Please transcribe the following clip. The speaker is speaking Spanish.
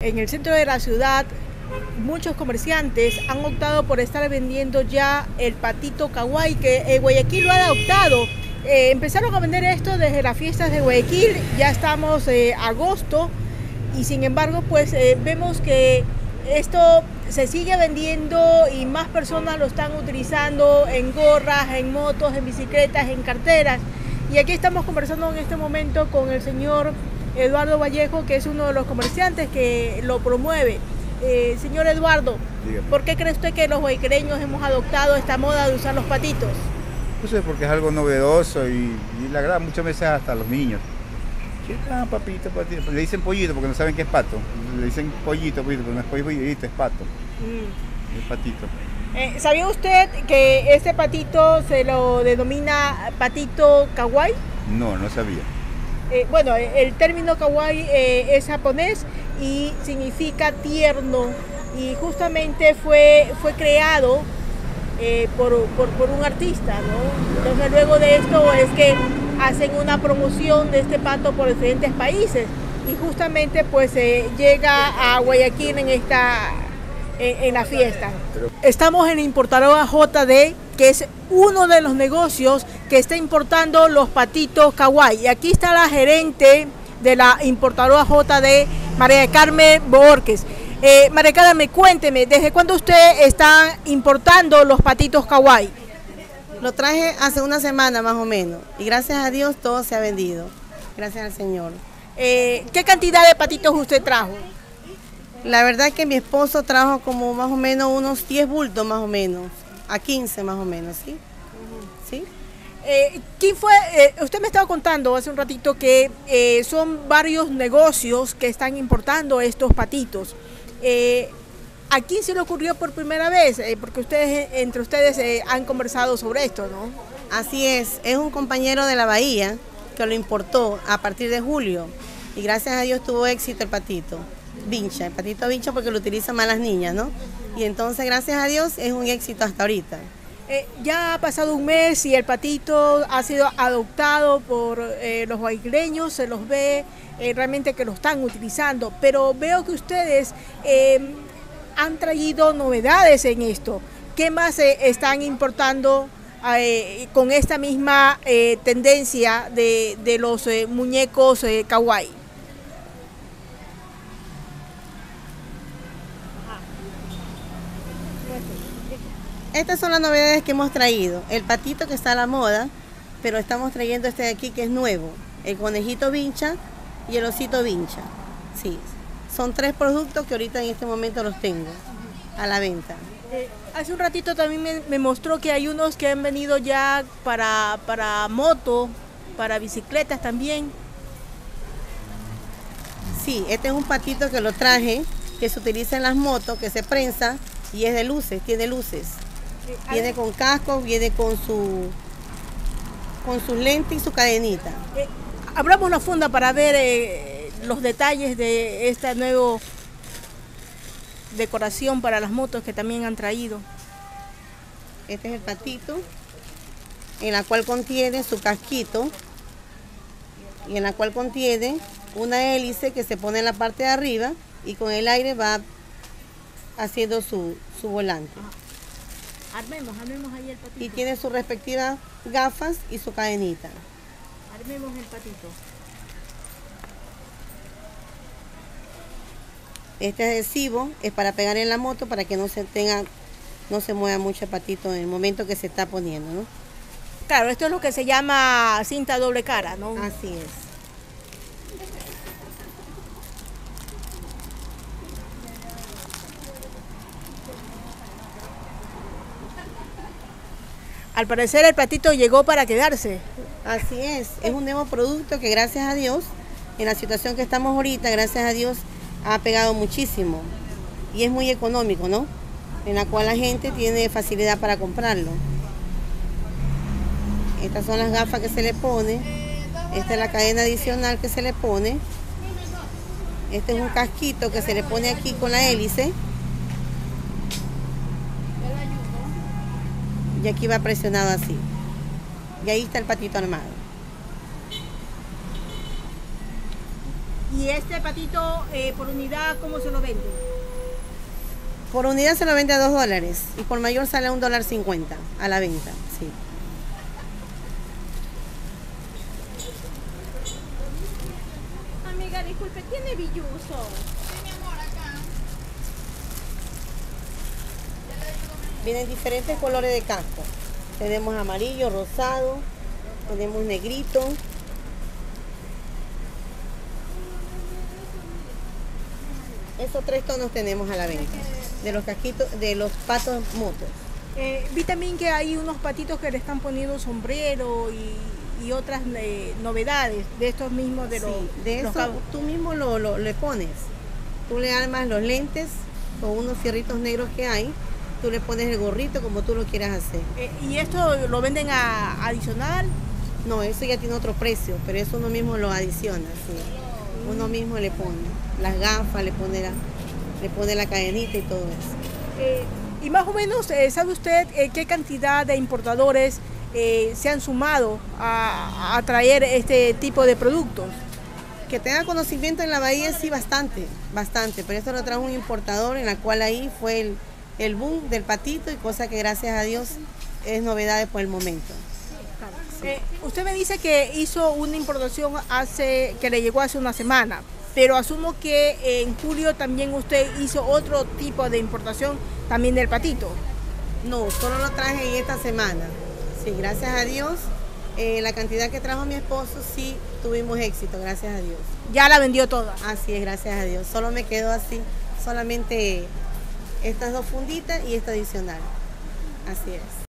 en el centro de la ciudad, muchos comerciantes han optado por estar vendiendo ya el patito kawaii, que Guayaquil lo ha adoptado. Empezaron a vender esto desde las fiestas de Guayaquil, ya estamos agosto, y sin embargo pues vemos que esto se sigue vendiendo y más personas lo están utilizando en gorras, en motos, en bicicletas, en carteras. Y aquí estamos conversando en este momento con el señor Eduardo Vallejo, que es uno de los comerciantes que lo promueve. Señor Eduardo, dígame, ¿por qué cree usted que los guayaquileños hemos adoptado esta moda de usar los patitos? Pues es porque es algo novedoso y le agrada muchas veces hasta a los niños. Papito, patito. Le dicen pollito porque no saben qué es pato. Le dicen pollito, pero no es pollito, es pato. Es patito. ¿Sabía usted que este patito se lo denomina patito kawaii? No, no sabía. Bueno, el término kawaii es japonés y significa tierno, y justamente fue creado por un artista, ¿no? Entonces luego de esto es que hacen una promoción de este pato por diferentes países, y justamente pues llega a Guayaquil en la fiesta. Estamos en Importadora JD, que es uno de los negocios que está importando los patitos kawaii. Y aquí está la gerente de la Importadora JD, María Carmen Borges. María Carmen, cuénteme, ¿desde cuándo usted está importando los patitos kawaii? Lo traje hace una semana más o menos, y gracias a Dios todo se ha vendido, gracias al Señor. ¿Qué cantidad de patitos usted trajo? La verdad es que mi esposo trajo como más o menos unos 10 bultos más o menos, a 15 más o menos, ¿sí? ¿Sí? ¿Quién fue? Usted me estaba contando hace un ratito que son varios negocios que están importando estos patitos. ¿A quién se le ocurrió por primera vez? Porque entre ustedes han conversado sobre esto, ¿no? Así es un compañero de la Bahía que lo importó a partir de julio, y gracias a Dios tuvo éxito el patito vincha, porque lo utilizan más las niñas, ¿no? Y entonces gracias a Dios es un éxito hasta ahorita. Ya ha pasado un mes y el patito ha sido adoptado por los guayaquileños, se los ve realmente que lo están utilizando, pero veo que ustedes han traído novedades en esto. ¿Qué más están importando con esta misma tendencia de los muñecos kawaii? Estas son las novedades que hemos traído. El patito que está a la moda, pero estamos trayendo este de aquí que es nuevo. El conejito vincha y el osito vincha. Sí, son 3 productos que ahorita en este momento los tengo a la venta. Hace un ratito también me mostró que hay unos que han venido ya para moto, para bicicletas también. Sí, este es un patito que lo traje, que se utiliza en las motos, que se prensa y es de luces, tiene luces. Viene con casco, viene con sus lentes y su cadenita. Abramos la funda para ver los detalles de esta nueva decoración para las motos que también han traído. Este es el patito, en la cual contiene su casquito y en la cual contiene una hélice que se pone en la parte de arriba y con el aire va haciendo su volante. Armemos ahí el patito. Y tiene sus respectivas gafas y su cadenita. Armemos el patito. Este adhesivo es para pegar en la moto para que no se mueva mucho el patito en el momento que se está poniendo, ¿no? Claro, esto es lo que se llama cinta doble cara, ¿no? Así es. Al parecer el patito llegó para quedarse. Así es un nuevo producto que gracias a Dios, en la situación que estamos ahorita, gracias a Dios, ha pegado muchísimo. Y es muy económico, ¿no? En la cual la gente tiene facilidad para comprarlo. Estas son las gafas que se le pone. Esta es la cadena adicional que se le pone. Este es un casquito que se le pone aquí con la hélice. Y aquí va presionado así. Y ahí está el patito armado. Y este patito por unidad, ¿cómo se lo vende? Por unidad se lo vende a $2 y por mayor sale a $1.50 a la venta, sí. Amiga, disculpe, ¿tiene billuso? Vienen diferentes colores de casco. Tenemos amarillo, rosado, tenemos negrito. Esos 3 tonos tenemos a la venta, de los casquitos, de los patos motos. Vi también que hay unos patitos que le están poniendo sombrero y otras novedades de estos mismos de los... Sí, de los eso cabos. tú mismo le pones. Tú le armas los lentes con unos fierritos negros que hay. Tú le pones el gorrito como tú lo quieras hacer. ¿Y esto lo venden adicional? No, eso ya tiene otro precio, pero eso uno mismo lo adiciona, sí. Uno mismo le pone las gafas, le pone la cadenita y todo eso. Y más o menos, ¿sabe usted qué cantidad de importadores se han sumado a traer este tipo de productos? Que tenga conocimiento en la bahía, sí, bastante, pero esto lo trajo un importador en la cual ahí fue el boom del patito y cosa que gracias a Dios es novedad por el momento. Sí. Usted me dice que hizo una importación que le llegó hace una semana, pero asumo que en julio también usted hizo otro tipo de importación también del patito. No, solo lo traje en esta semana. Sí, gracias a Dios, la cantidad que trajo mi esposo sí tuvimos éxito, gracias a Dios. Ya la vendió toda. Así es, gracias a Dios. Solo me quedó así, solamente estas 2 funditas y esta adicional. Así es.